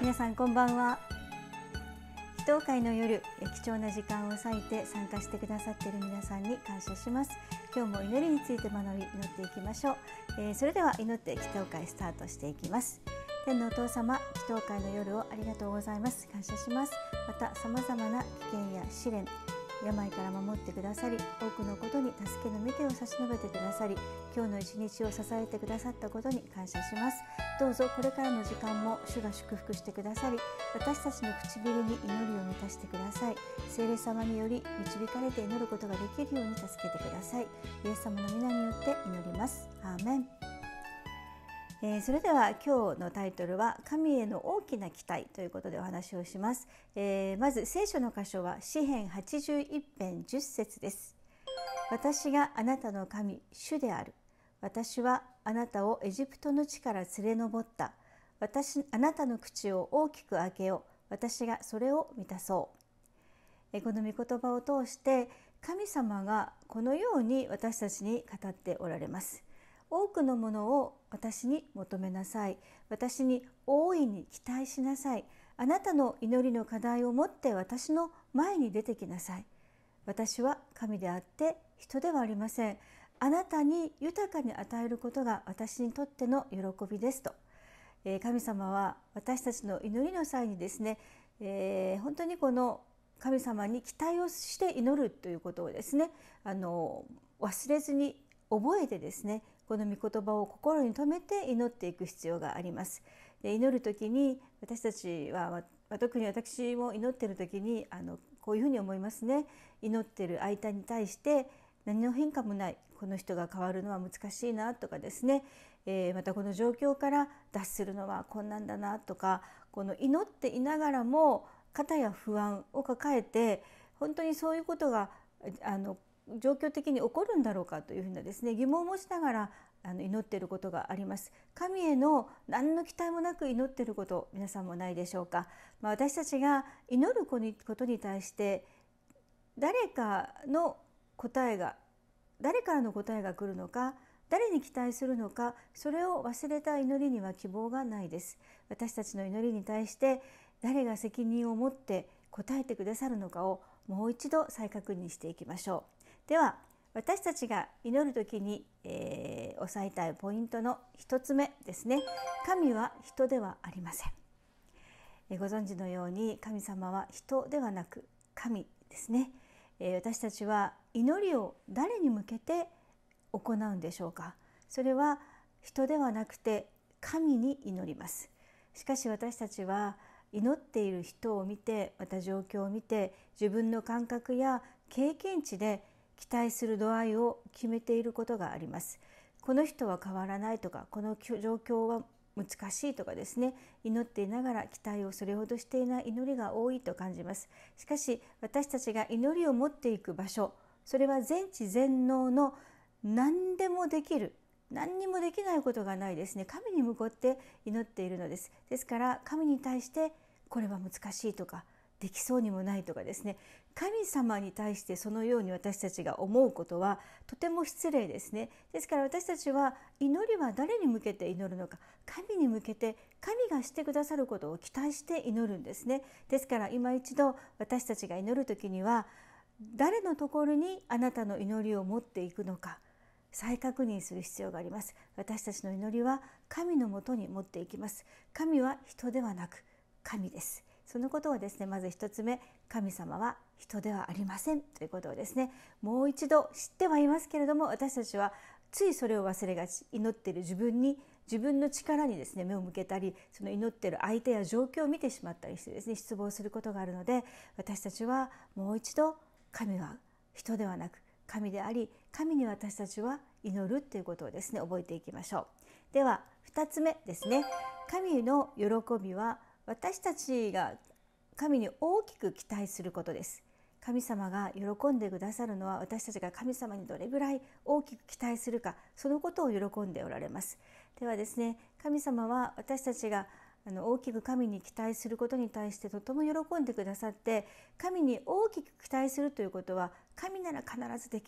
皆さんこんばんは。祈祷会の夜、貴重な時間を割いて参加してくださっている皆さんに感謝します。今日も祈りについて学び、祈っていきましょう。それでは祈って祈祷会スタートしていきます。天のお父様、祈祷会の夜をありがとうございます。感謝します。また様々な危険や試練、病から守ってくださり、多くのことに助けの御手を差し伸べてくださり、今日の一日を支えてくださったことに感謝します。どうぞこれからの時間も主が祝福してくださり、私たちの唇に祈りを満たしてください。聖霊様により導かれて祈ることができるように助けてください。イエス様の皆によって祈ります。アーメン。それでは今日のタイトルは神への大きな期待ということでお話をします。まず聖書の箇所は詩編81編10節です。私があなたの神主である。私はあなたをエジプトの地から連れ上った。あなたの口を大きく開けよう。私がそれを満たそう。この御言葉を通して神様がこのように私たちに語っておられます。多くのものを私に求めなさい。私に大いに期待しなさい。あなたの祈りの課題を持って私の前に出てきなさい。私は神であって人ではありません。あなたに豊かに与えることが私にとっての喜びですと。神様は私たちの祈りの際にですね、本当にこの神様に期待をして祈るということをですね、忘れずに覚えてですね、この御言葉を心に留めて祈っていく必要があります。で、祈る時に私たちは、特に私も祈っている時にこういうふうに思いますね。祈っている相手に対して何の変化もない、この人が変わるのは難しいなとかですね、またこの状況から脱するのは困難だなとか、この祈っていながらも肩や不安を抱えて、本当にそういうことが状況的に起こるんだろうかというふうなですね、疑問を持ちながら祈っていることがあります。神への何の期待もなく祈っていること、皆さんもないでしょうか。私たちが祈ることに対して誰からの答えが来るのか、誰に期待するのか、それを忘れた祈りには希望がないです。私たちの祈りに対して誰が責任を持って答えてくださるのかをもう一度再確認していきましょう。では私たちが祈るときに、押さえたいポイントの一つ目ですね。神は人ではありません。ご存知のように神様は人ではなく神ですね。私たちは祈りを誰に向けて行うんでしょうか。それは人ではなくて神に祈ります。しかし私たちは祈っている人を見て、また状況を見て、自分の感覚や経験値で期待する度合いを決めていることがあります。この人は変わらないとか、この状況は難しいとかですね、祈っていながら期待をそれほどしていない祈りが多いと感じます。しかし私たちが祈りを持っていく場所、それは全知全能の何でもできる、何にもできないことがないですね、神に向かって祈っているのです。ですから神に対してこれは難しいとか、できそうにもないとかですね、神様に対してそのように私たちが思うことはとても失礼ですね。ですから私たちは祈りは誰に向けて祈るのか、神に向けて神がしてくださることを期待して祈るんですね。ですから今一度私たちが祈るときには、誰のところにあなたの祈りを持っていくのか再確認する必要があります。私たちの祈りは神のもとに持っていきます。神は人ではなく神です。そのことをですね、まず一つ目、神様は人ではありませんということをですね、もう一度知ってはいますけれども、私たちはついそれを忘れがち、祈っている自分の力にですね目を向けたり、その祈っている相手や状況を見てしまったりしてですね、失望することがあるので、私たちはもう一度神は人ではなく神であり、神に私たちは祈るということをですね覚えていきましょう。では2つ目ですね、神の喜びは私たちが神に大きく期待することです。神様が喜んでくださるのは、私たちが神様にどれぐらい大きく期待するか、そのことを喜んでおられます。ではですね、神様は私たちが大きく神に期待することに対してとても喜んでくださって、神に大きく期待するということは神なら必ずできる、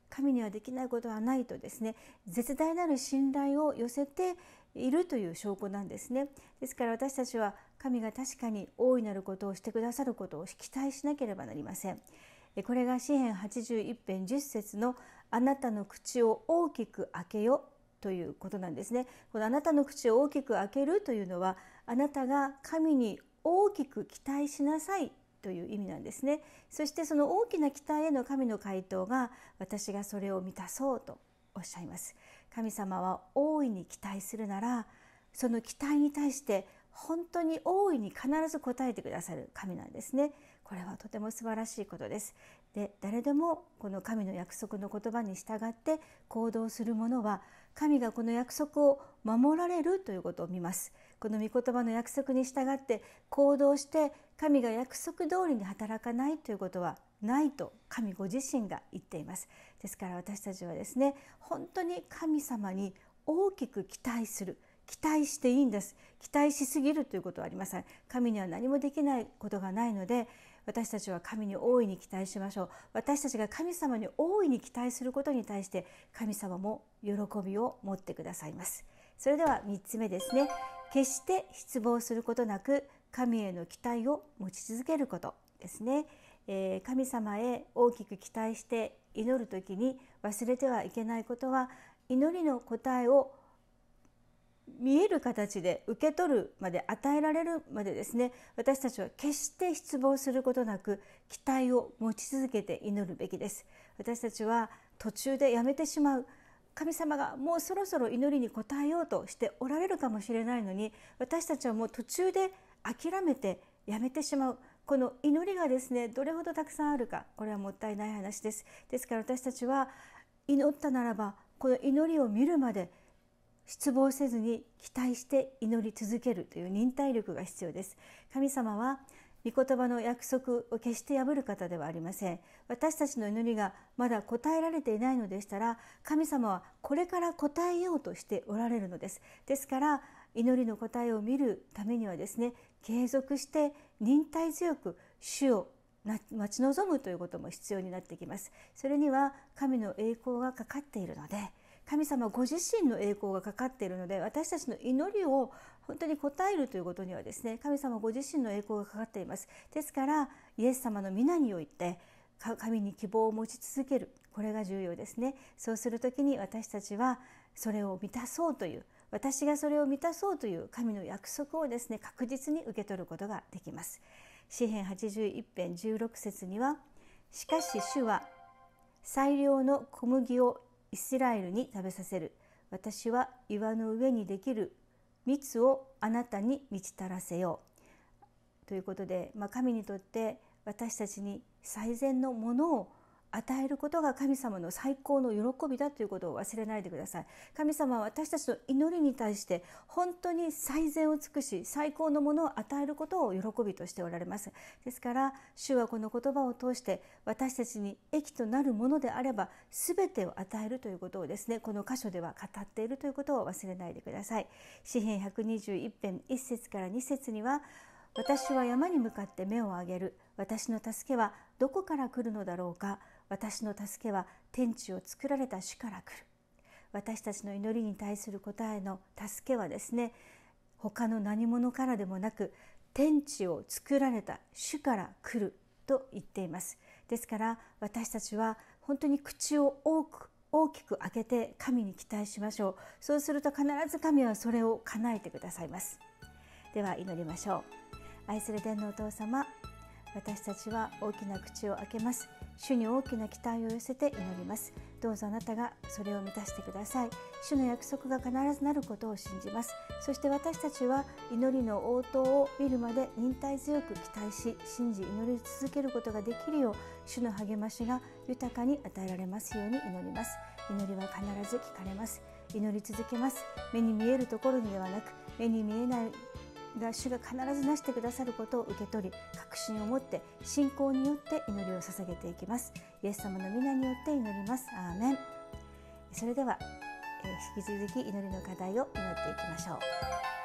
神にはできないことはないとですね、絶大なる信頼を寄せているという証拠なんですね。ですから私たちは神が確かに大いなることをしてくださることを期待しなければなりません。これが詩編81編10節のあなたの口を大きく開けよということなんですね。このあなたの口を大きく開けるというのは、あなたが神に大きく期待しなさいという意味なんですね。そしてその大きな期待への神の回答が、私がそれを満たそうとおっしゃいます。神様は大いに期待するなら、その期待に対して本当に大いに必ず応えてくださる神なんですね。これはとても素晴らしいことです。で、誰でもこの神の約束の言葉に従って行動する者は、神がこの約束を守られるということを見ます。この御言葉の約束に従って行動して、神が約束通りに働かないということはないと神ご自身が言っています。ですから私たちはですね、本当に神様に大きく期待する、期待していいんです。期待しすぎるということはありません。神には何もできないことがないので、私たちは神に大いに期待しましょう。私たちが神様に大いに期待することに対して、神様も喜びを持ってくださいます。それでは3つ目ですね。決して失望することなく神への期待を持ち続けることですね。神様へ大きく期待して祈るときに忘れてはいけないことは、祈りの答えを見える形で受け取るまで、与えられるまでですね、私たちは決して失望することなく期待を持ち続けて祈るべきです。私たちは途中でやめてしまう、神様がもうそろそろ祈りに応えようとしておられるかもしれないのに、私たちはもう途中で諦めてやめてしまう、この祈りがですね、どれほどたくさんあるか、これはもったいない話です。ですから私たちは祈ったならば、この祈りを見るまで失望せずに期待して祈り続けるという忍耐力が必要です。神様は御言葉の約束を決して破る方ではありません。私たちの祈りがまだ答えられていないのでしたら、神様はこれから答えようとしておられるのです。ですから祈りの答えを見るためにはですね、継続して忍耐強く主を待ち望むということも必要になってきます。それには神の栄光がかかっているので、神様ご自身の栄光がかかっているので、私たちの祈りを本当に応えるということにはですね、神様ご自身の栄光がかかっています。ですからイエス様の皆において神に希望を持ち続ける、これが重要ですね。そうするときに私たちはそれを満たそうという、私がそれを満たそうという神の約束をですね、確実に受け取ることができます。詩編81編16節には、しかし主は最良の小麦をイスラエルに食べさせる。私は岩の上にできる蜜をあなたに満ち足らせよう。ということで、神にとって私たちに最善のものを与えることが神様の最高の喜びだということを忘れないでください。神様は私たちの祈りに対して本当に最善を尽くし、最高のものを与えることを喜びとしておられます。ですから主はこの言葉を通して私たちに益となるものであれば全てを与えるということをですね、この箇所では語っているということを忘れないでください。詩編121編1節から2節には、私は山に向かって目を上げる。私の助けはどこから来るのだろうか。私の助けは天地を作られた主から来る。私たちの祈りに対する答えの助けはですね、他の何者からでもなく、天地を作られた主から来ると言っています。ですから私たちは本当に口を大きく開けて神に期待しましょう。そうすると必ず神はそれを叶えてくださいます。では祈りましょう。愛する天のお父様、私たちは大きな口を開けます。主に大きな期待を寄せて祈ります。どうぞあなたがそれを満たしてください。主の約束が必ずなることを信じます。そして私たちは祈りの応答を見るまで忍耐強く期待し、信じ祈り続けることができるよう、主の励ましが豊かに与えられますように祈ります。祈りは必ず聞かれます。祈り続けます。目に見えるところにではなく、目に見えないが主が必ずなしてくださることを受け取り、確信を持って信仰によって祈りを捧げていきます。イエス様の皆によって祈ります。アーメン。それでは引き続き祈りの課題を祈っていきましょう。